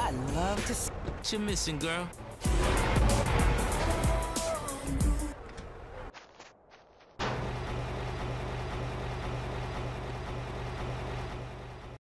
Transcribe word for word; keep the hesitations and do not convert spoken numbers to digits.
I love to see. What you missing, girl?